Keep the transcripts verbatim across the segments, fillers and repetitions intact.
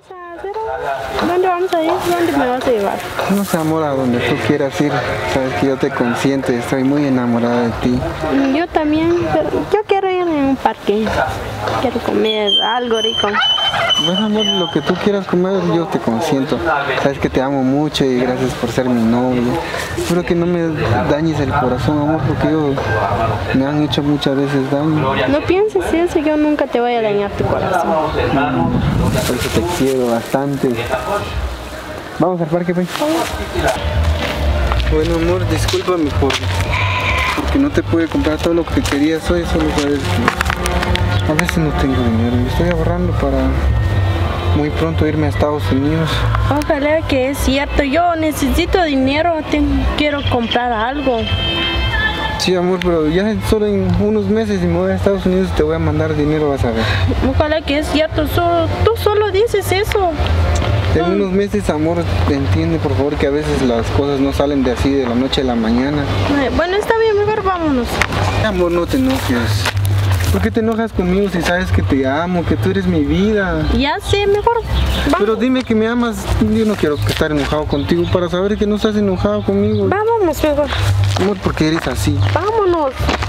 a hacer? ¿Dónde vamos a ir? ¿Dónde me vas a llevar? No sé, amor, a donde tú quieras ir. Sabes que yo te consiento y estoy muy enamorada de ti. Yo también, pero yo quiero ir en un parque. Quiero comer algo rico. Bueno, amor, lo que tú quieras comer, yo te consiento. Sabes que te amo mucho y gracias por ser mi novio. Espero que no me dañes el corazón, amor, porque yo me han hecho muchas veces daño. No pienses eso, yo nunca te voy a dañar tu corazón. Por eso te quiero bastante. Vamos al parque, pues. Bueno, amor, discúlpame por porque no te pude comprar todo lo que querías hoy. Solo sabes que a veces no tengo dinero. Me estoy ahorrando para muy pronto irme a Estados Unidos. Ojalá que es cierto. Yo necesito dinero. Tengo, quiero comprar algo. Sí, amor, pero ya solo en unos meses y me voy a Estados Unidos y te voy a mandar dinero, vas a ver. Ojalá que es cierto. Solo, tú solo dices eso. En unos meses, amor, entiende por favor que a veces las cosas no salen de así de la noche a la mañana. Ay, bueno, está bien, mejor vámonos. Amor, no te enojes. ¿Por qué te enojas conmigo si sabes que te amo, que tú eres mi vida? Ya sé, mejor vamos. Pero dime que me amas. Yo no quiero estar enojado contigo para saber que no estás enojado conmigo. Vámonos mejor. Amor, ¿por qué eres así? Vámonos.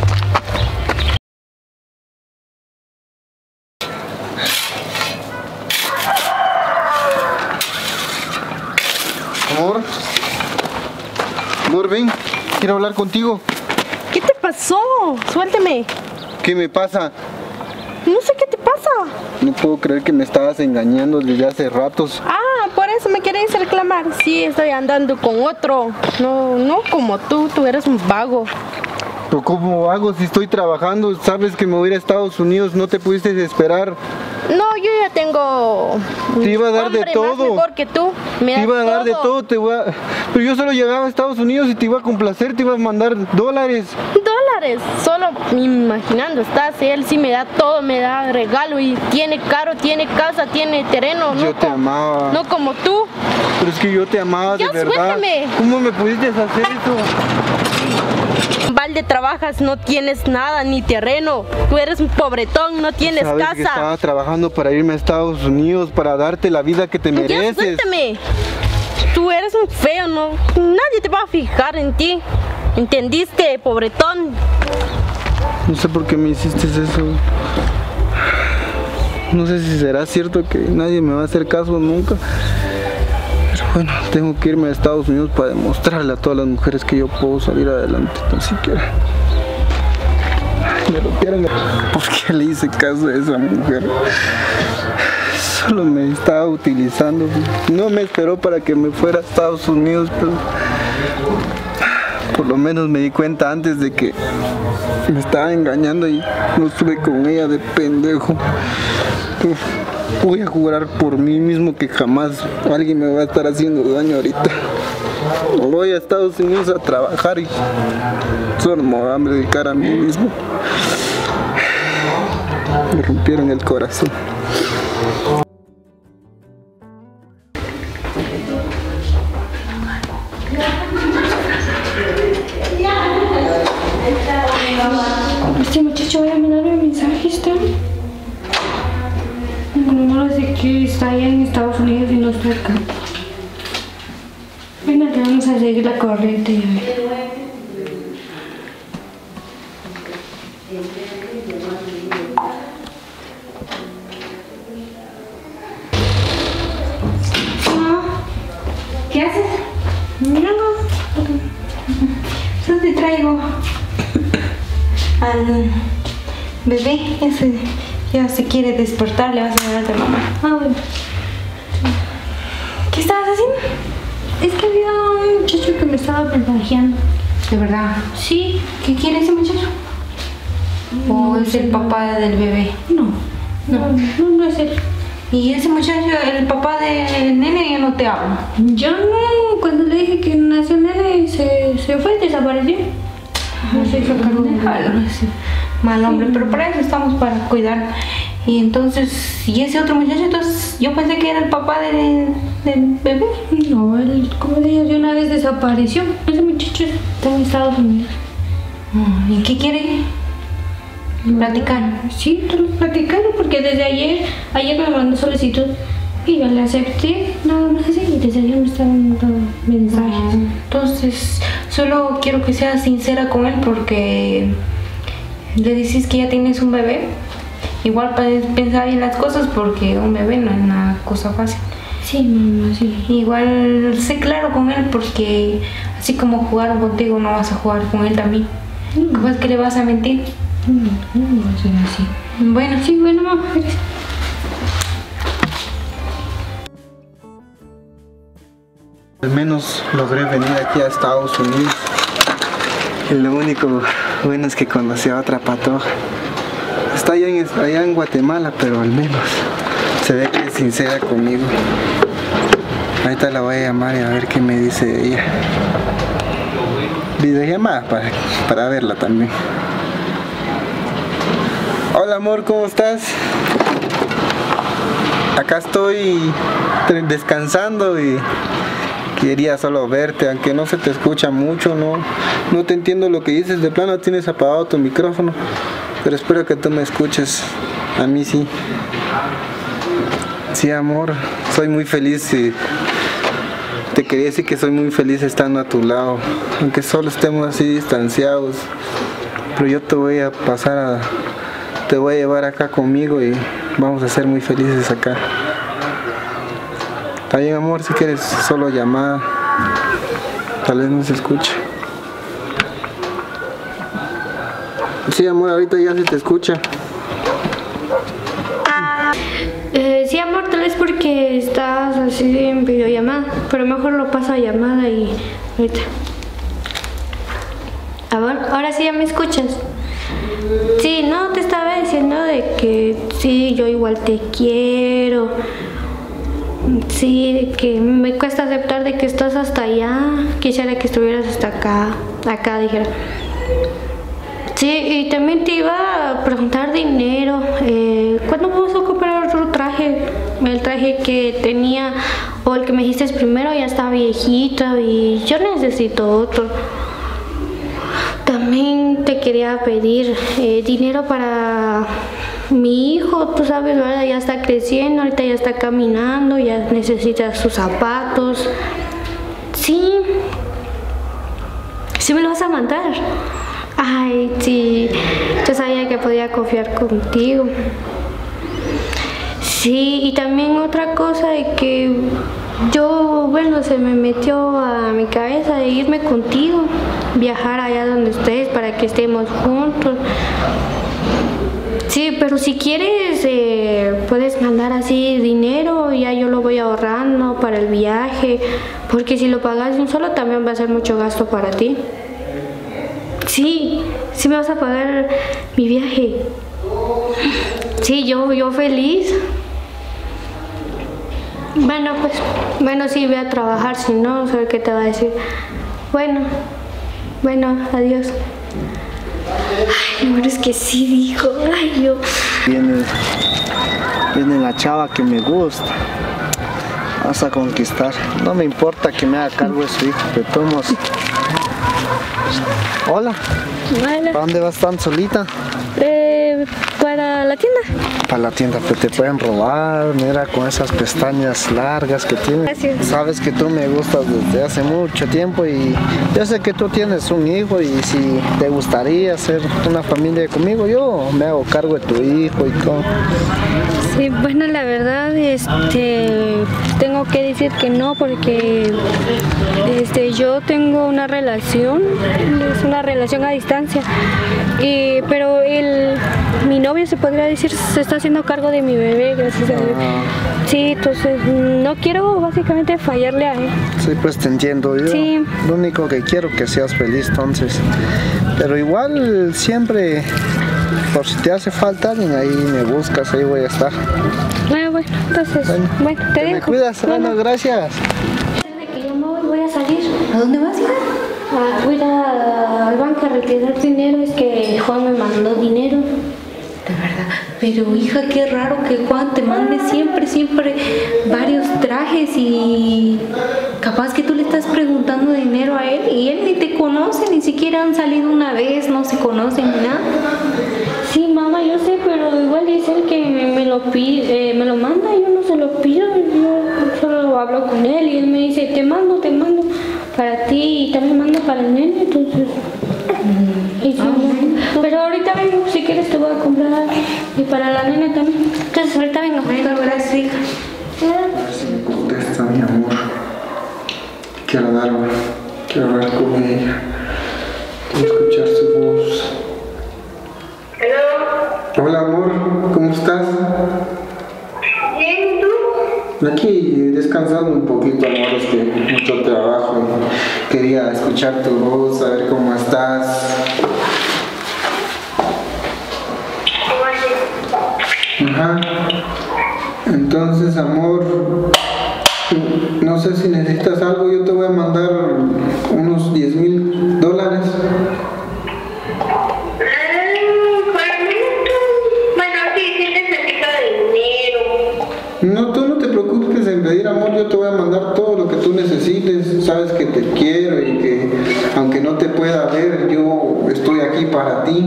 Amor. Amor, ven. Quiero hablar contigo. ¿Qué te pasó? Suélteme. ¿Qué me pasa? No sé qué te pasa. No puedo creer que me estabas engañando desde hace ratos. Ah, por eso me queréis reclamar. Sí, estoy andando con otro. No, no como tú, tú eres un vago. Pero ¿cómo hago si estoy trabajando? Sabes que me voy a ir a Estados Unidos, no te pudiste esperar. No, yo ya tengo. Te iba a dar de hombre todo. Más mejor que tú. Me Te das iba a dar de todo. todo, te voy a... Pero yo solo llegaba a Estados Unidos y te iba a complacer, te iba a mandar dólares. Dólares, solo imaginando estás, él sí me da todo, me da regalo y tiene carro, tiene casa, tiene terreno. Yo no te co- amaba. No como tú. Pero es que yo te amaba Ya, de verdad. suéltame. ¿Cómo me pudiste hacer eso? Balde trabajas, no tienes nada, ni terreno. Tú eres un pobretón, no tienes Sabes casa. que estaba trabajando para irme a Estados Unidos, para darte la vida que te Ya, mereces. suéltame. Tú eres un feo, no. Nadie te va a fijar en ti. ¿Entendiste, pobretón? No sé por qué me hiciste eso. No sé si será cierto que nadie me va a hacer caso nunca. Pero bueno, tengo que irme a Estados Unidos para demostrarle a todas las mujeres que yo puedo salir adelante, tan siquiera. Ay, me rompieron. ¿Por qué le hice caso a esa mujer? Solo me estaba utilizando. No me esperó para que me fuera a Estados Unidos, pero por lo menos me di cuenta antes de que me estaba engañando y no estuve con ella de pendejo. Uf, voy a jurar por mí mismo que jamás alguien me va a estar haciendo daño ahorita. Voy a Estados Unidos a trabajar y solo me voy a dedicar a mí mismo. Me rompieron el corazón. Este muchacho va a mandarme un mensaje, está. No lo sé que está allá en Estados Unidos y no está acá. Venga, que vamos a seguir la corriente y a ver. ¿Qué haces? Nada. Solo te traigo al bebé. Ese ya se quiere despertar, le vas a dar a tu mamá. Ah, bueno. ¿Qué estabas haciendo? Es que había un muchacho que me estaba mensajeando. ¿De verdad? Sí. ¿Qué quiere ese muchacho? ¿O No, es el papá del bebé? No, no, no, no es él. ¿Y ese muchacho, el papá del nene, ya no te habla? Ya no, cuando le dije que nació el nene, se, se fue, desapareció. No se hizo cargo de él. Mal hombre, pero para eso estamos, para cuidar. Y entonces, ¿y ese otro muchacho? Entonces, yo pensé que era el papá del, del bebé. No, él, como dije, de una vez desapareció. Ese muchacho está en Estados Unidos. ¿Y qué quiere? ¿Platicar? Sí, platicaron porque desde ayer, ayer me mandó solicitud Y yo le acepté, nada más así, y desde ayer me está dando mensajes. Entonces, solo quiero que seas sincera con él porque le dices que ya tienes un bebé. Igual puedes pensar bien las cosas porque un bebé no es una cosa fácil. Sí, mamá, sí. Igual sé claro con él porque así como jugaron contigo no vas a jugar con él también. Mm. ¿Cómo es que le vas a mentir? No, no va a ser así. Bueno, Sí, bueno, mamá, gracias. Al menos logré venir aquí a Estados Unidos. Y lo único bueno es que conocí a otra patoja. Está allá en, allá en Guatemala, pero al menos se ve que es sincera conmigo. Ahorita la voy a llamar y a ver qué me dice ella. Videollamada para, para verla también. Hola amor, ¿cómo estás? Acá estoy descansando y quería solo verte, aunque no se te escucha mucho, no, no te entiendo lo que dices, de plano tienes apagado tu micrófono, pero espero que tú me escuches, a mí sí. Sí amor, soy muy feliz y te quería decir que soy muy feliz estando a tu lado, aunque solo estemos así distanciados, pero yo te voy a pasar a, te voy a llevar acá conmigo y vamos a ser muy felices acá. Está bien amor, si quieres solo llamada, tal vez no se escuche. Sí amor, ahorita ya se te escucha. Eh, sí, amor, tal vez porque estás así en videollamada, pero mejor lo paso a llamada y ahorita. Amor, ahora sí ya me escuchas. Sí, no, te estaba diciendo de que sí, yo igual te quiero. Sí, que me cuesta aceptar de que estás hasta allá. Quisiera que estuvieras hasta acá, acá dijera. Sí, y también te iba a preguntar dinero. Eh, ¿Cuándo vamos a comprar otro traje? El traje que tenía o el que me dijiste primero ya está viejito y yo necesito otro. También te quería pedir eh, dinero para mi hijo, tú sabes, ¿verdad? Ya está creciendo, ahorita ya está caminando, ya necesita sus zapatos. Sí. ¿Sí me lo vas a mandar? Ay, sí. Yo sabía que podía confiar contigo. Sí, y también otra cosa de que yo, bueno, se me metió a mi cabeza de irme contigo, viajar allá donde estés para que estemos juntos. Sí, pero si quieres, eh, puedes mandar así dinero, ya yo lo voy ahorrando para el viaje, porque si lo pagas de un solo también va a ser mucho gasto para ti. Sí, sí me vas a pagar mi viaje. Sí, yo, yo feliz. Bueno, pues, bueno, sí, voy a trabajar, si no, no sé qué te va a decir. Bueno, bueno, adiós. Ay, amor, es que sí dijo, ay, yo. Viene, viene la chava que me gusta. Vas a conquistar. No me importa que me haga cargo de su hijo, de todos modos. Hola. Hola. ¿Para dónde vas tan solita? Eh, para la tienda. Para la tienda, pero te pueden robar, mira, con esas pestañas largas que tienes. Gracias. Sabes que tú me gustas desde hace mucho tiempo y yo sé que tú tienes un hijo y si te gustaría hacer una familia conmigo, yo me hago cargo de tu hijo y todo. Sí, bueno, la verdad, este, tengo que decir que no porque este, yo tengo una relación, es una relación a distancia, y, pero el, mi novio se podría decir se está haciendo cargo de mi bebé, gracias a Dios. Sí, entonces no quiero básicamente fallarle a él. Sí, pues te entiendo. Yo Sí. lo único que quiero es que seas feliz, entonces. Pero igual siempre, por si te hace falta alguien, ahí me buscas, ahí voy a estar. Ah, bueno, entonces, Bueno, bueno, te ¿te me dejo. cuidas? Bueno, gracias. Que yo me voy, voy a salir. ¿A dónde vas, hija? Ah, voy a ir a- al banco a retirar dinero, es que Juan me mandó dinero. De verdad. Pero hija, qué raro que Juan te mande siempre, siempre varios trajes. viajes y capaz que tú le estás preguntando dinero a él y él ni te conoce, ni siquiera han salido una vez, no se conocen ni nada. Sí, mamá, yo sé, pero igual es él que me lo pide, eh, me lo manda, yo no se lo pido, yo solo hablo con él y él me dice, te mando, te mando para ti y también mando para el nene, entonces... Y sí, Ah, pero ahorita vengo, si quieres te voy a comprar y para la nena también. Entonces ahorita vengo. bueno, gracias, hija. A ver si me contesta mi amor. Quiero darme, quiero hablar con ella. Quiero escuchar su voz. Hello. Hola amor, ¿cómo estás? Bien, ¿y tú? Aquí descansando un poquito, amor, es que mucho trabajo. Quería escuchar tu voz, saber cómo estás. Ajá. Entonces, amor, no sé si necesitas algo, yo te voy a mandar unos diez mil dólares. Bueno, sí, sí necesito dinero. No, tú no te preocupes en pedir, amor, yo te voy a mandar todo lo que tú necesites. Sabes que te quiero y que aunque no te pueda ver, yo estoy aquí para ti.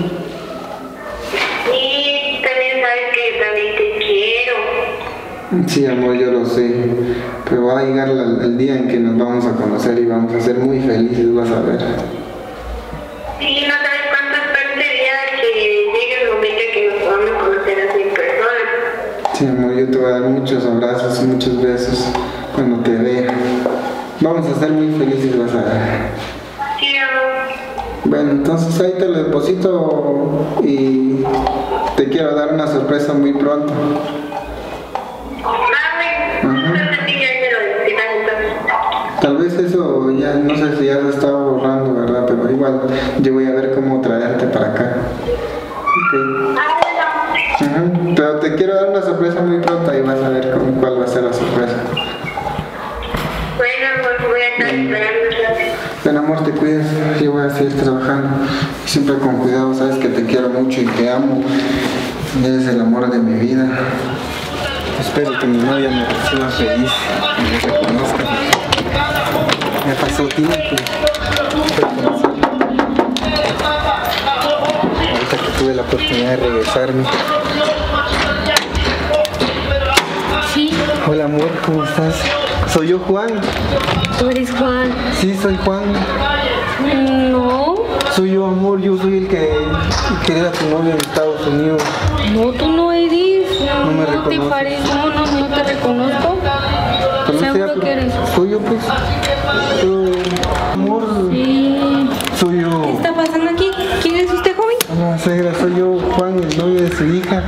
Y también sabes que también te quiero. Sí, amor, yo lo sé, pero va a llegar el, el día en que nos vamos a conocer y vamos a ser muy felices, vas a ver. Sí, no sabes cuánto espero ese día que llegue el momento que nos podamos conocer así en persona. Sí, amor, yo te voy a dar muchos abrazos y muchos besos cuando te vea. Vamos a ser muy felices, vas a ver. Sí, amor. Bueno, entonces ahí te lo deposito y te quiero dar una sorpresa muy pronto. Tal vez eso ya, no sé si ya se está borrando, ¿verdad? Pero igual yo voy a ver cómo traerte para acá. Ok. Ajá. Pero te quiero dar una sorpresa muy pronto y vas a ver cómo, cuál va a ser la sorpresa. Bueno, pues voy a estar esperando. Ven, amor, te cuidas, yo voy a seguir trabajando. Siempre con cuidado, sabes que te quiero mucho y te amo. Eres el amor de mi vida. Espero que mi novia me reciba feliz y me reconozca. Me pasó tiempo. Espero conocerla. Ahorita que tuve la oportunidad de regresarme. Sí, Hola amor, ¿cómo estás? Soy yo, Juan. tú eres Juan. Sí, soy Juan. No, Soy yo, amor. Yo soy el que, el que era tu novia en Estados Unidos. no, tú no eres. No, No me te reconoces. parece, no, no, no te reconozco. Pero no ¿Seguro sea, que eres? Soy yo, pues. Pero, amor, Sí. soy yo. ¿Qué está pasando aquí? ¿Quién es usted, joven? Hola, suegra, soy yo, Juan, el novio de su hija.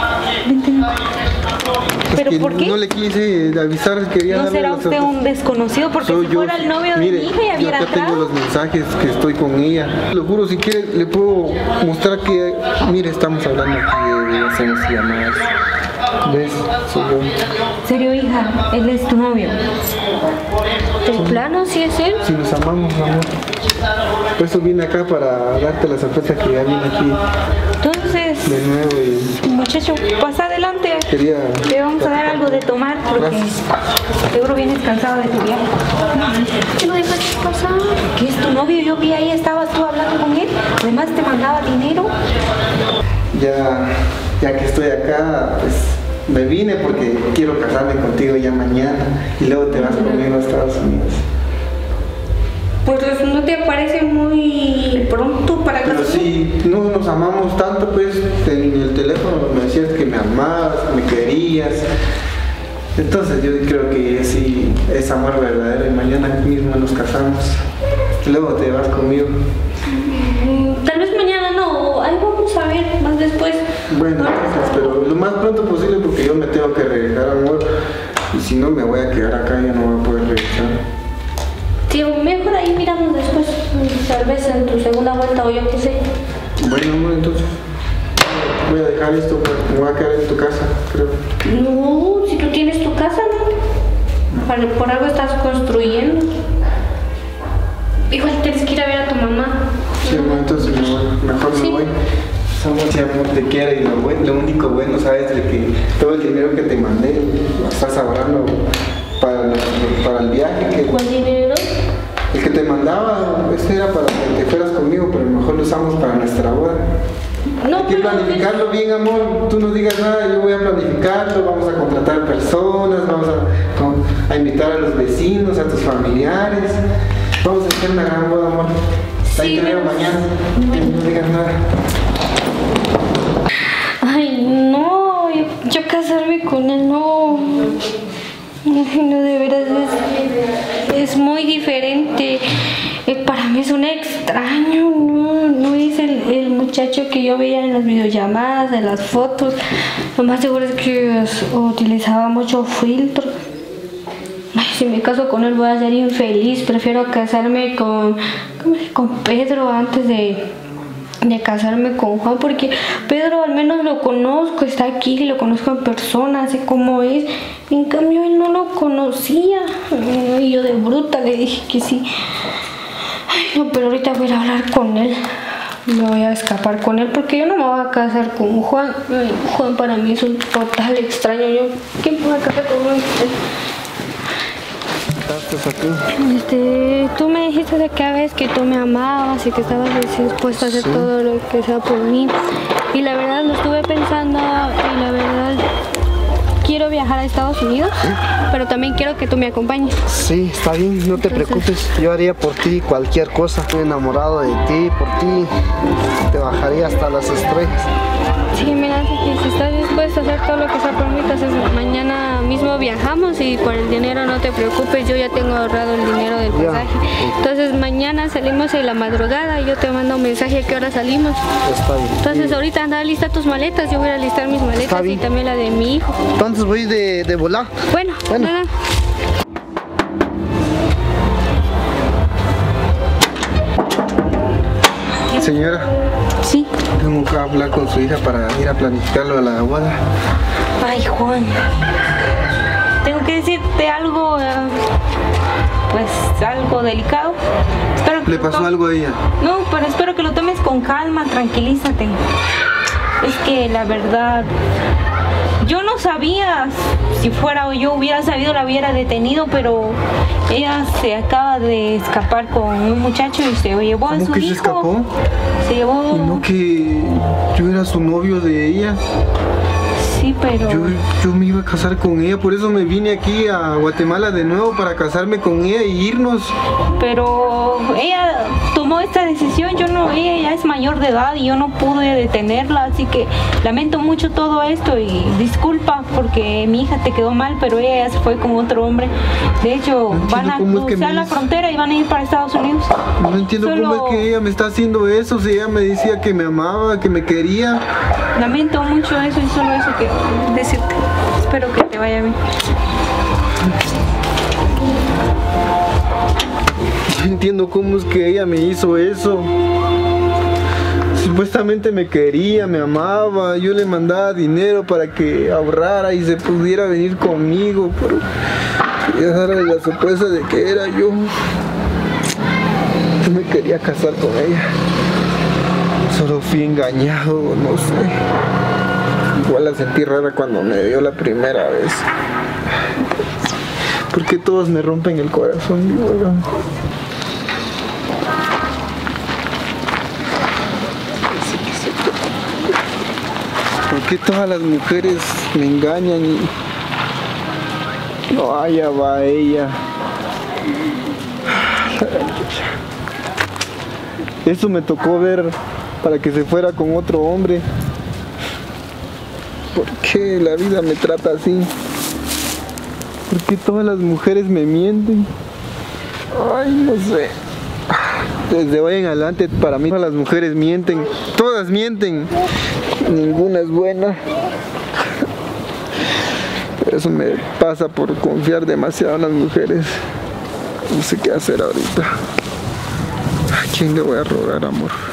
Es ¿Pero que por qué? no le quise avisar, quería ¿No darle será la usted sorpresa. un desconocido? Porque Soy si yo. fuera el novio de Mire, mi hija ya yo hubiera acá tengo entrado. los mensajes que estoy con ella. Lo juro, si quiere le puedo mostrar que, mire, estamos hablando aquí de hacemos llamadas. ¿Ves? Soy yo. ¿Serio, hija? Él es tu novio. ¿De plano sí es él? Si nos amamos, amor. Por eso vine acá para darte la sorpresa que ya vine aquí Entonces, de nuevo y muchacho, pasa adelante. quería... Te vamos a dar algo de tomar porque Gracias. seguro vienes cansado de tu viaje. ¿Qué no dejas pasar? ¿Qué es tu novio? Yo vi ahí, estabas tú hablando con él. Además te mandaba dinero. Ya, ya que estoy acá, pues me vine porque quiero casarme contigo ya mañana y luego te vas conmigo a Estados Unidos. Pues no te parece muy pronto para Pero casarte. si no nos amamos tanto, pues en el teléfono me decías que me amabas, me querías. Entonces yo creo que sí es amor verdadero y mañana mismo nos casamos. Luego te vas conmigo. Mm, Tal vez mañana no, ahí vamos a ver más después. Bueno, entonces, pero lo más pronto posible porque yo me tengo que regresar, amor. Y si no me voy a quedar acá, ya no voy a poder regresar. Sí, mejor ahí miramos después, tal vez en tu segunda vuelta o yo qué sé. Bueno, amor, entonces voy a dejar esto, me voy a quedar en tu casa, creo. No, si tú tienes tu casa, ¿no? Por, por algo estás construyendo. Igual tienes que ir a ver a tu mamá. Sí, amor, entonces me voy, mejor me Sí. voy. Amor, sí, amor, te quiero y lo, buen- lo único bueno, sabes, de que todo el dinero que te mandé lo estás ahorrando para, para el viaje. Que, ¿Cuál dinero? el que te mandaba, ese era para que te fueras conmigo, pero mejor lo usamos para nuestra boda. No, Hay que pero- planificarlo bien, amor. Tú no digas nada, yo voy a planificarlo. Vamos a contratar personas, vamos a, a invitar a los vecinos, a tus familiares. Vamos a hacer una gran boda, amor. Ahí Sí, te veo pero- mañana. No digas nada. Ay, no, yo, yo casarme con él, no. Ay, no, de veras es, es muy diferente. Eh, para mí es un extraño, no, no es el, el muchacho que yo veía en las videollamadas, en las fotos. Lo más seguro es que es- utilizaba mucho filtro. Ay, si me caso con él voy a ser infeliz. Prefiero casarme con, con Pedro antes de, de casarme con Juan, porque Pedro al menos lo conozco, está aquí, lo conozco en persona, sé cómo es. En cambio él no lo conocía. Y yo de bruta le dije que sí. Ay, no, pero ahorita voy a ir a hablar con él. Me voy a escapar con él porque yo no me voy a casar con Juan. Ay, Juan para mí es un total extraño. Yo, ¿quién me voy a casar con él? Estás aquí. Este, tú me dijiste de cada vez que tú me amabas y que estabas dispuesta a hacer todo lo que sea por mí. Y la verdad lo estuve pensando y la verdad quiero viajar a Estados Unidos, pero también quiero que tú me acompañes. Sí, está bien, no te Entonces- preocupes. Yo haría por ti cualquier cosa. Estoy enamorado de ti, por ti. Te bajaría hasta las estrellas. Sí, mira, así que si estás dispuesta a hacer todo lo que sea por mí, entonces mañana mismo viajamos y por el dinero no te preocupes, yo ya tengo ahorrado el dinero del Ya. pasaje. Entonces mañana salimos en la madrugada y yo te mando un mensaje a qué hora salimos. Está bien. Entonces ahorita anda lista tus maletas, yo voy a listar mis maletas y bien. también la de mi hijo. Entonces voy de, de volar. Bueno, Bueno. nada. Señora, Sí. tengo que hablar con su hija para ir a planificarlo a la boda. Ay, Juan. Tengo que decirte algo, eh, pues algo delicado. Espero que ¿Le lo pasó to- algo a ella? No, pero espero que lo tomes con calma, tranquilízate. Es que la verdad, yo no sabía, si fuera o yo hubiera sabido la hubiera detenido, pero ella se acaba de escapar con un muchacho y se llevó a ¿Cómo su que se hijo. escapó? Se llevó. Y no que yo era su novio de ella. Sí, pero. Yo, yo me iba a casar con ella, por eso me vine aquí a Guatemala de nuevo para casarme con ella y irnos. Pero ella tomó esta decisión, yo no, ella ya es mayor de edad y yo no pude detenerla, así que lamento mucho todo esto y disculpa porque mi hija te quedó mal, pero ella ya se fue con otro hombre. De hecho, No entiendo van a cómo es que cruzar me la hizo. frontera y van a ir para Estados Unidos. No entiendo Solo- cómo es que ella me está haciendo eso, si ella me decía que me amaba, que me quería. Lamento mucho eso y solo eso que decirte. Espero que te vaya bien. No entiendo cómo es que ella me hizo eso. Supuestamente me quería, me amaba, yo le mandaba dinero para que ahorrara y se pudiera venir conmigo, pero quería darle la sorpresa de que era yo. Yo me quería casar con ella. Solo fui engañado, no sé. Igual la sentí rara cuando me dio la primera vez. ¿Por qué todos me rompen el corazón? Digo, ¿verdad? ¿Por qué todas las mujeres me engañan y no, allá va ella? Eso me tocó ver para que se fuera con otro hombre. ¿Por qué la vida me trata así? ¿Por qué todas las mujeres me mienten? Ay, no sé. Desde hoy en adelante para mí todas las mujeres mienten. Todas mienten. Ninguna es buena. Pero eso me pasa por confiar demasiado en las mujeres. No sé qué hacer ahorita. ¿A quién le voy a rogar amor?